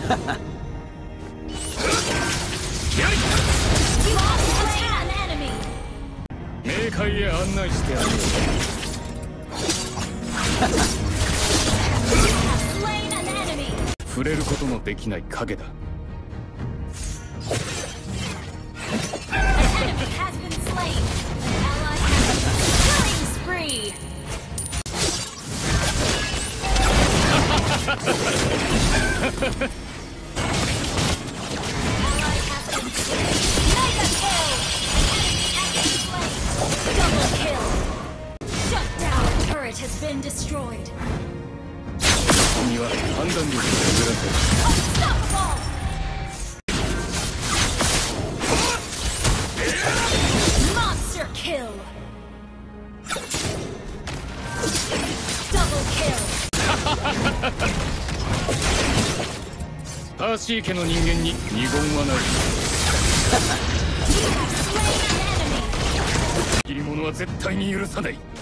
冥界へ案内してやるよ。触れることのできない影だ。君は判断力が揺らせる。 Monster kill. Double kill. パーシー家の人間に二言はない。切り者は絶対に許さない。